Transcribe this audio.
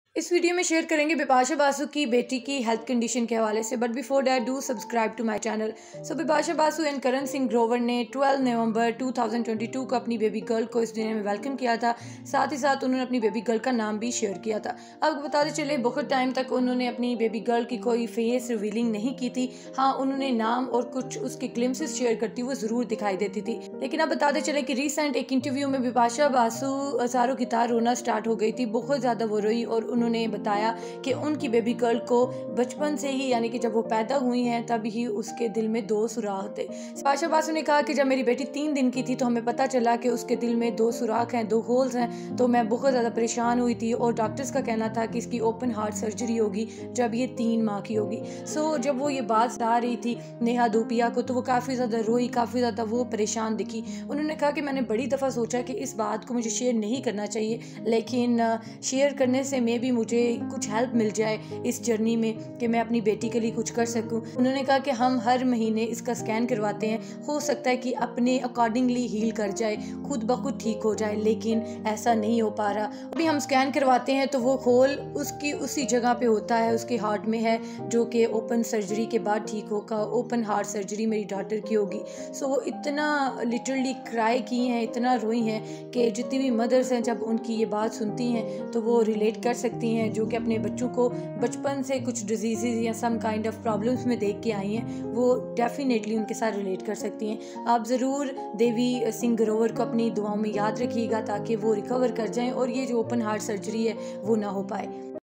इस वीडियो में शेयर करेंगे बिपाशा बासु की बेटी की हेल्थ कंडीशन के हवाले से। But before that do subscribe to my channel. So Bipasha Basu and Karan Singh Grover ने 12 नवंबर 2022 को अपनी बेबी गर्ल को इस दुनिया में वेलकम किया था। साथ ही साथ उन्होंने अपनी बेबी गर्ल का नाम भी शेयर किया था। अब बताते चले बहुत टाइम तक उन्होंने अपनी बेबी गर्ल की कोई फेस रिवीलिंग नहीं की थी। हाँ, उन्होंने नाम और कुछ उसके ग्लिम्सेस शेयर करती हुई ज़रूर दिखाई देती थी। लेकिन अब बताते चले कि रिसेंट एक इंटरव्यू में बिपाशा बासु हज़ारों की तार रोना स्टार्ट हो गई थी। बहुत ज़्यादा वो रोई और उन्होंने बताया कि उनकी बेबी गर्ल को बचपन से ही, यानी कि जब वो पैदा हुई हैं तब ही उसके दिल में 2 सुराख थे। बिपाशा बासु ने कहा कि जब मेरी बेटी 3 दिन की थी तो हमें पता चला कि उसके दिल में 2 सुराख हैं, 2 होल्स हैं। तो मैं बहुत ज़्यादा परेशान हुई थी और डॉक्टर्स का कहना था कि इसकी ओपन हार्ट सर्जरी होगी जब ये 3 माह की होगी। सो जब वो ये बात बता रही थी नेहा धूपिया को, तो वो काफ़ी ज़्यादा रोई, काफ़ी ज़्यादा वो परेशान दिखी। उन्होंने कहा कि मैंने बड़ी दफ़ा सोचा कि इस बात को मुझे शेयर नहीं करना चाहिए, लेकिन शेयर करने से मे भी मुझे कुछ हेल्प मिल जाए इस जर्नी में कि मैं अपनी बेटी के लिए कुछ कर सकूं। उन्होंने कहा कि हम हर महीने इसका स्कैन करवाते हैं, हो सकता है कि अपने अकॉर्डिंगली हील कर जाए, खुद ब खुद ठीक हो जाए, लेकिन ऐसा नहीं हो पा रहा। अभी हम स्कैन करवाते हैं तो वो होल उसकी उसी जगह पे होता है, उसके हार्ट में है, जो कि ओपन सर्जरी के बाद ठीक होगा। ओपन हार्ट सर्जरी मेरी डॉटर की होगी। सो वो इतना लिटरली क्राई की हैं, इतना रोई हैं कि जितनी भी मदर्स हैं जब उनकी ये बात सुनती हैं तो वो रिलेट कर सकती हैं, जो कि अपने बच्चों को बचपन से कुछ डिजीज़ या सम काइंड ऑफ प्रॉब्लम्स में देख के आई हैं, वो डेफिनेटली उनके साथ रिलेट कर सकती हैं। आप ज़रूर देवी सिंह ग्रोवर को अपनी दुआओं में याद रखिएगा ताकि वो रिकवर कर जाएं और ये जो ओपन हार्ट सर्जरी है वो ना हो पाए।